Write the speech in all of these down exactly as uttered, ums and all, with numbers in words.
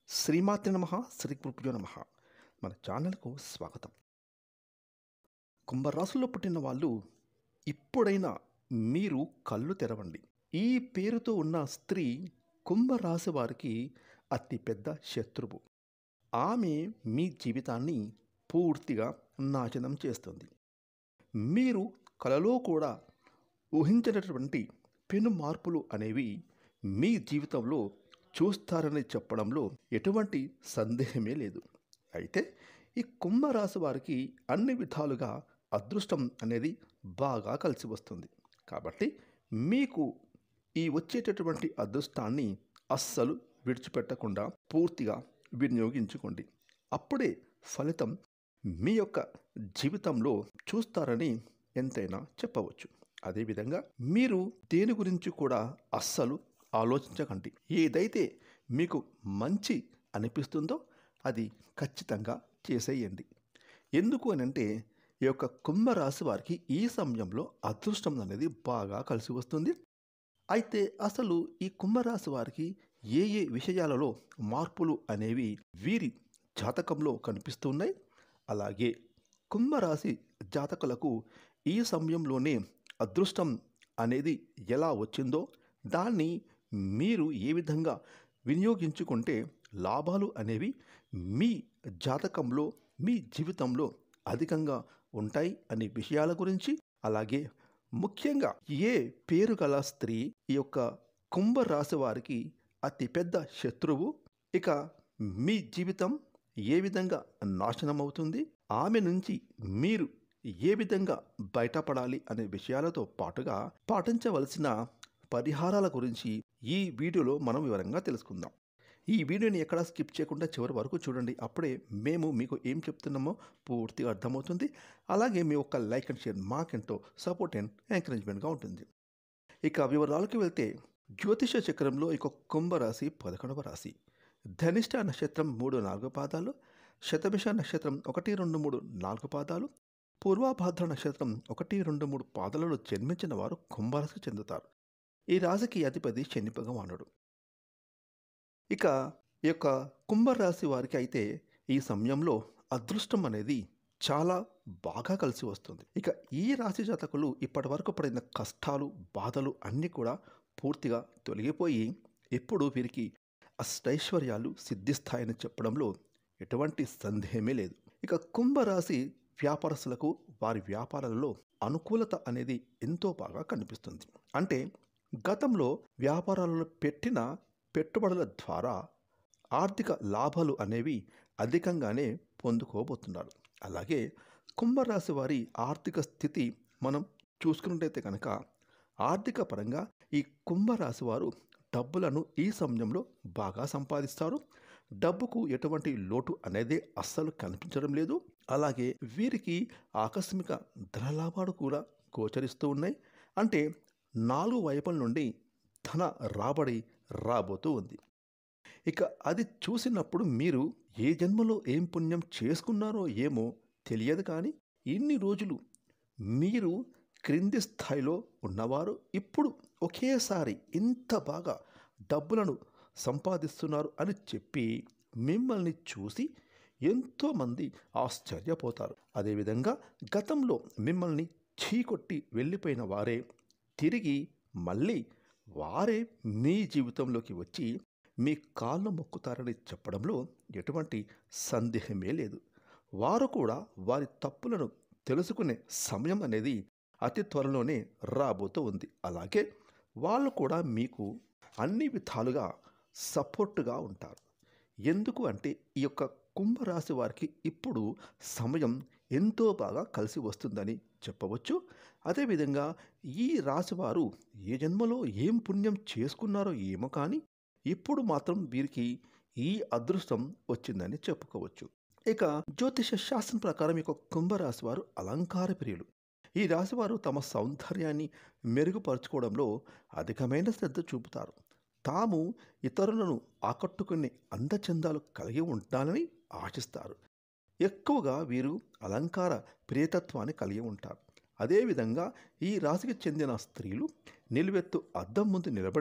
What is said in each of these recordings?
శ్రీమాత్రే నమః శ్రీ గురుభ్యో నమః. మన ఛానల్కు స్వాగతం. కుంభరాశిలో పుట్టిన వాళ్ళు ఇప్పుడైనా మీరు కళ్ళు తెరవండి. ఈ పేరుతో ఉన్న స్త్రీ కుంభరాశి వారికి అతిపెద్ద శత్రువు. ఆమె మీ జీవితాన్ని పూర్తిగా నాశనం చేస్తుంది. మీరు కలలో కూడా ఊహించినటువంటి పెను మార్పులు అనేవి మీ జీవితంలో చూస్తారని చెప్పడంలో ఎటువంటి సందేహమే లేదు. అయితే ఈ కుంభరాశి వారికి అన్ని విధాలుగా అదృష్టం అనేది బాగా కలిసి వస్తుంది. కాబట్టి మీకు ఈ వచ్చేటటువంటి అదృష్టాన్ని అస్సలు విడిచిపెట్టకుండా పూర్తిగా వినియోగించుకోండి. అప్పుడే ఫలితం మీ యొక్క జీవితంలో చూస్తారని ఎంతైనా చెప్పవచ్చు. అదేవిధంగా మీరు దేని గురించి కూడా అస్సలు ఆలోచించకండి. ఏదైతే మీకు మంచి అనిపిస్తుందో అది ఖచ్చితంగా చేసేయండి. ఎందుకు అని అంటే ఈ యొక్క కుంభరాశి వారికి ఈ సమయంలో అదృష్టం అనేది బాగా కలిసి వస్తుంది. అయితే అసలు ఈ కుంభరాశి వారికి ఏ ఏ విషయాలలో మార్పులు అనేవి వీరి జాతకంలో కనిపిస్తున్నాయి, అలాగే కుంభరాశి జాతకులకు ఈ సమయంలోనే అదృష్టం అనేది ఎలా వచ్చిందో దాన్ని మీరు ఏ విధంగా వినియోగించుకుంటే లాభాలు అనేవి మీ జాతకంలో మీ జీవితంలో అధికంగా ఉంటాయి అనే విషయాల గురించి, అలాగే ముఖ్యంగా ఏ పేరు గల స్త్రీ ఈ యొక్క కుంభరాశి వారికి అతిపెద్ద శత్రువు, ఇక మీ జీవితం ఏ విధంగా నాశనం అవుతుంది, ఆమె నుంచి మీరు ఏ విధంగా బయటపడాలి అనే విషయాలతో పాటుగా పాటించవలసిన పరిహారాల గురించి ఈ వీడియోలో మనం వివరంగా తెలుసుకుందాం. ఈ వీడియోని ఎక్కడా స్కిప్ చేయకుండా చివరి వరకు చూడండి. అప్పుడే మేము మీకు ఏం చెప్తున్నామో పూర్తిగా అర్థమవుతుంది. అలాగే మీ యొక్క లైక్ అండ్ షేర్ మాకెంతో సపోర్ట్ అండ్ ఎంకరేజ్మెంట్గా ఉంటుంది. ఇక వివరాలకు వెళ్తే జ్యోతిష చక్రంలో ఇక కుంభరాశి పదకొండవ రాశి. ధనిష్ట నక్షత్రం మూడు నాలుగు పాదాలు, శతభిష నక్షత్రం ఒకటి రెండు మూడు నాలుగు పాదాలు, పూర్వభాద్ర నక్షత్రం ఒకటి రెండు మూడు పాదాలలో జన్మించిన వారు కుంభరాశికి చెందుతారు. ఈ రాశికి అధిపతి శని భగవానుడు. ఇక ఈ యొక్క కుంభరాశి వారికి అయితే ఈ సమయంలో అదృష్టం అనేది చాలా బాగా కలిసి వస్తుంది. ఇక ఈ రాశి జాతకులు ఇప్పటి వరకు పడిన కష్టాలు బాధలు అన్నీ కూడా పూర్తిగా తొలగిపోయి ఇప్పుడు వీరికి అష్టైశ్వర్యాలు సిద్ధిస్తాయని చెప్పడంలో ఎటువంటి సందేహమే లేదు. ఇక కుంభరాశి వ్యాపారస్తులకు వారి వ్యాపారాలలో అనుకూలత అనేది ఎంతో బాగా కనిపిస్తుంది. అంటే గతంలో వ్యాపారాలలో పెట్టిన పెట్టుబడుల ద్వారా ఆర్థిక లాభాలు అనేవి అధికంగానే పొందుకోబోతున్నారు. అలాగే కుంభరాశి వారి ఆర్థిక స్థితి మనం చూసుకున్నట్టయితే కనుక ఆర్థిక పరంగా ఈ కుంభరాశి వారు డబ్బులను ఈ సమయంలో బాగా సంపాదిస్తారు. డబ్బుకు ఎటువంటి లోటు అనేది అస్సలు కనిపించడం లేదు. అలాగే వీరికి ఆకస్మిక ధనలాభాలు కూడా గోచరిస్తూ ఉన్నాయి. అంటే నాలుగు వైపుల నుండి ధన రాబడి రాబోతూ ఉంది. ఇక అది చూసినప్పుడు మీరు ఏ జన్మలో ఏం పుణ్యం చేసుకున్నారో ఏమో తెలియదు, కానీ ఇన్ని రోజులు మీరు క్రింది స్థాయిలో ఉన్నవారు ఇప్పుడు ఒకేసారి ఇంత బాగా డబ్బులను సంపాదిస్తున్నారు అని చెప్పి మిమ్మల్ని చూసి ఎంతోమంది ఆశ్చర్యపోతారు. అదేవిధంగా గతంలో మిమ్మల్ని చీకొట్టి వెళ్ళిపోయిన వారే తిరిగి మళ్ళీ వారే మీ జీవితంలోకి వచ్చి మీ కాళ్ళు మొక్కుతారని చెప్పడంలో ఎటువంటి సందేహమే లేదు. వారు కూడా వారి తప్పులను తెలుసుకునే సమయం అనేది అతి త్వరలోనే రాబోతూ ఉంది. అలాగే వాళ్ళు కూడా మీకు అన్ని విధాలుగా సపోర్టుగా ఉంటారు. ఎందుకు అంటే ఈ యొక్క కుంభరాశి వారికి ఇప్పుడు సమయం ఎంతో బాగా కలిసి వస్తుందని చెప్పవచ్చు. అదేవిధంగా ఈ రాశివారు ఏ జన్మలో ఏం పుణ్యం చేసుకున్నారో ఏమో, కానీ ఇప్పుడు మాత్రం వీరికి ఈ అదృష్టం వచ్చిందని చెప్పుకోవచ్చు. ఇక జ్యోతిష శాస్త్రం ప్రకారం ఈ కుంభరాశి వారు అలంకార ప్రియులు. ఈ రాశివారు తమ సౌందర్యాన్ని మెరుగుపరచుకోవడంలో అధికమైన శ్రద్ధ చూపుతారు. తాము ఇతరులను ఆకట్టుకునే అందచందాలు కలిగి ఉండాలని ఆశిస్తారు. ఎక్కువగా వీరు అలంకార ప్రియతత్వాన్ని కలిగి ఉంటారు. అదేవిధంగా ఈ రాశికి చెందిన స్త్రీలు నిలువెత్తు అద్దం ముందు నిలబడి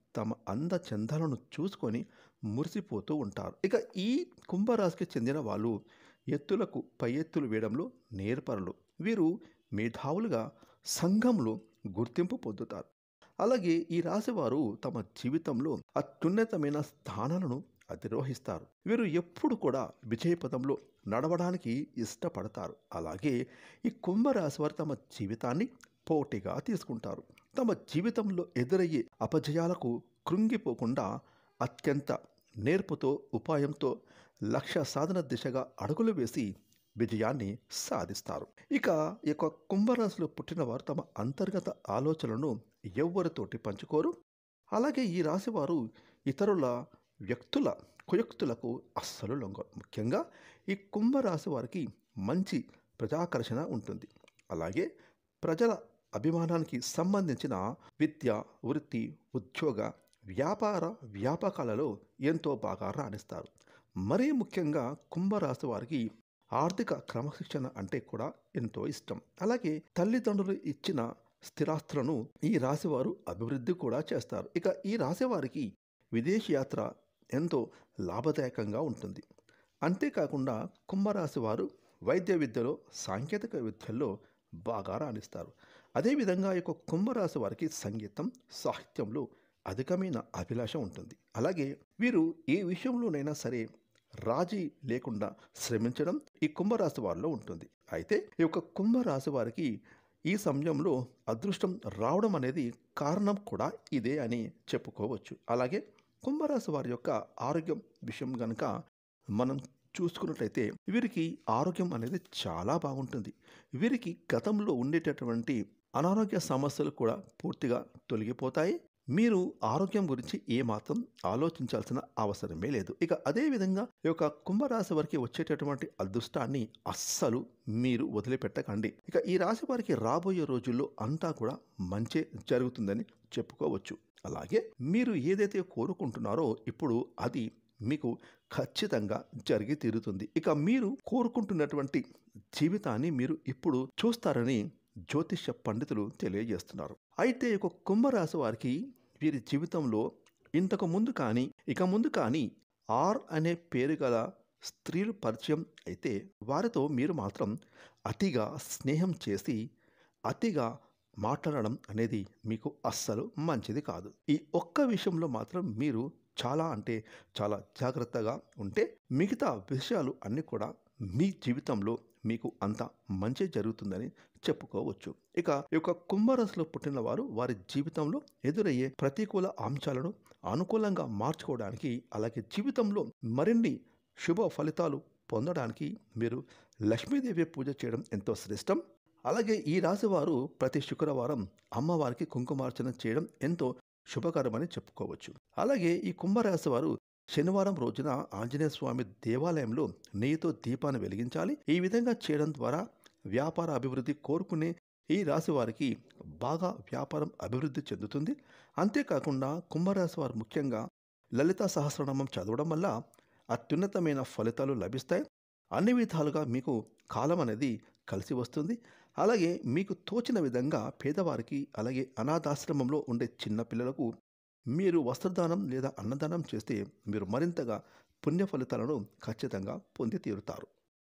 తమ అందచందాలను చూసుకొని మురిసిపోతూ ఉంటారు. ఇక ఈ కుంభరాశికి చెందిన వాళ్ళు ఎత్తులకు పై ఎత్తులు వేయడంలో నేర్పరులు. వీరు మేధావులుగా సంఘంలో గుర్తింపు పొందుతారు. అలాగే ఈ రాశివారు తమ జీవితంలో అత్యున్నతమైన స్థానాలను అధిరోహిస్తారు. వీరు ఎప్పుడు కూడా విజయపథంలో నడవడానికి ఇష్టపడతారు. అలాగే ఈ కుంభరాశి వారు తమ జీవితాన్ని పోటీగా తీసుకుంటారు. తమ జీవితంలో ఎదురయ్యే అపజయాలకు కృంగిపోకుండా అత్యంత నేర్పుతో ఉపాయంతో లక్ష్య సాధన దిశగా అడుగులు వేసి విజయాన్ని సాధిస్తారు. ఇక ఈ యొక్క కుంభరాశిలో పుట్టిన వారు తమ అంతర్గత ఆలోచనలను ఎవ్వరితోటి పంచుకోరు. అలాగే ఈ రాశివారు ఇతరుల వ్యక్తుల కుయుక్తులకు అస్సలు లొంగరు. ముఖ్యంగా ఈ కుంభరాశి వారికి మంచి ప్రజాకర్షణ ఉంటుంది. అలాగే ప్రజల అభిమానానికి సంబంధించిన విద్య, వృత్తి, ఉద్యోగ, వ్యాపార వ్యాపకాలలో ఎంతో బాగా రాణిస్తారు. మరీ ముఖ్యంగా కుంభరాశి వారికి ఆర్థిక క్రమశిక్షణ అంటే కూడా ఎంతో ఇష్టం. అలాగే తల్లిదండ్రులు ఇచ్చిన స్థిరాస్తులను ఈ రాశివారు అభివృద్ధి కూడా చేస్తారు. ఇక ఈ రాశివారికి విదేశీ యాత్ర ఎంతో లాభదాయకంగా ఉంటుంది. అంతేకాకుండా కుంభరాశి వారు వైద్య విద్యలో, సాంకేతిక విద్యల్లో బాగా రాణిస్తారు. అదేవిధంగా ఈ యొక్క కుంభరాశి వారికి సంగీతం, సాహిత్యంలో అధికమైన అభిలాష ఉంటుంది. అలాగే వీరు ఏ విషయంలోనైనా సరే రాజీ లేకుండా శ్రమించడం ఈ కుంభరాశి వారిలో ఉంటుంది. అయితే ఈ యొక్క కుంభరాశి వారికి ఈ సమయంలో అదృష్టం రావడం అనేది కారణం కూడా ఇదే అని చెప్పుకోవచ్చు. అలాగే కుంభరాశి వారి యొక్క ఆరోగ్యం విషయం కనుక మనం చూసుకున్నట్లయితే వీరికి ఆరోగ్యం అనేది చాలా బాగుంటుంది. వీరికి గతంలో ఉండేటటువంటి అనారోగ్య సమస్యలు కూడా పూర్తిగా తొలగిపోతాయి. మీరు ఆరోగ్యం గురించి ఏమాత్రం ఆలోచించాల్సిన అవసరమే లేదు. ఇక అదేవిధంగా ఈ యొక్క కుంభరాశి వారికి వచ్చేటటువంటి అదృష్టాన్ని అస్సలు మీరు వదిలిపెట్టకండి. ఇక ఈ రాశి వారికి రాబోయే రోజుల్లో అంతా కూడా మంచి జరుగుతుందని చెప్పుకోవచ్చు. అలాగే మీరు ఏదైతే కోరుకుంటున్నారో ఇప్పుడు అది మీకు ఖచ్చితంగా జరిగి తీరుతుంది. ఇక మీరు కోరుకుంటున్నటువంటి జీవితాన్ని మీరు ఇప్పుడు చూస్తారని జ్యోతిష పండితులు తెలియజేస్తున్నారు. అయితే ఒక కుంభరాశి వారికి వీరి జీవితంలో ఇంతకు ముందు కానీ ఇక ముందు కానీ ఆర్ అనే పేరు గల స్త్రీలు పరిచయం అయితే వారితో మీరు మాత్రం అతిగా స్నేహం చేసి అతిగా మాట్లాడడం అనేది మీకు అస్సలు మంచిది కాదు. ఈ ఒక్క విషయంలో మాత్రం మీరు చాలా అంటే చాలా జాగ్రత్తగా ఉంటే మిగతా విషయాలు అన్నీ కూడా మీ జీవితంలో మీకు అంత మంచి జరుగుతుందని చెప్పుకోవచ్చు. ఇక ఈ యొక్క కుంభరాశిలో పుట్టిన వారు వారి జీవితంలో ఎదురయ్యే ప్రతికూల అంశాలను అనుకూలంగా మార్చుకోవడానికి, అలాగే జీవితంలో మరిన్ని శుభ ఫలితాలు పొందడానికి మీరు లక్ష్మీదేవి పూజ చేయడం ఎంతో శ్రేష్టం. అలాగే ఈ రాశి వారు ప్రతి శుక్రవారం అమ్మవారికి కుంకుమార్చన చేయడం ఎంతో శుభకరమని చెప్పుకోవచ్చు. అలాగే ఈ కుంభరాశి వారు శనివారం రోజున ఆంజనేయ స్వామి దేవాలయంలో నెయ్యితో దీపాన్ని వెలిగించాలి. ఈ విధంగా చేయడం ద్వారా వ్యాపార అభివృద్ధి కోరుకునే ఈ రాశి వారికి బాగా వ్యాపారం అభివృద్ధి చెందుతుంది. అంతేకాకుండా కుంభరాశి వారు ముఖ్యంగా లలిత సహస్రనామం చదవడం వల్ల అత్యున్నతమైన ఫలితాలు లభిస్తాయి. అన్ని విధాలుగా మీకు కాలం అనేది కలిసి వస్తుంది. అలాగే మీకు తోచిన విధంగా పేదవారికి, అలాగే అనాథాశ్రమంలో ఉండే చిన్న పిల్లలకు మీరు వస్త్రదానం లేదా అన్నదానం చేస్తే మీరు మరింతగా పుణ్య ఫలితాలను ఖచ్చితంగా పొంది తీరుతారు.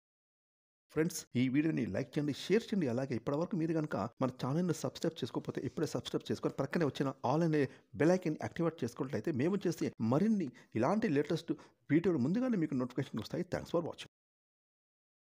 ఫ్రెండ్స్, ఈ వీడియోని లైక్ చేయండి, షేర్ చేయండి. అలాగే ఇప్పటివరకు మీరు కనుక మన ఛానల్ని సబ్స్క్రైబ్ చేసుకోకపోతే ఇప్పుడే సబ్స్క్రైబ్ చేసుకొని ప్రక్కనే వచ్చిన ఆల్ అనే బెల్ ఐకాన్ యాక్టివేట్ చేసుకున్నట్లయితే మేము చేసే మరిన్ని ఇలాంటి లేటెస్ట్ వీడియోలు ముందుగానే మీకు నోటిఫికేషన్ వస్తాయి. Thanks for watching.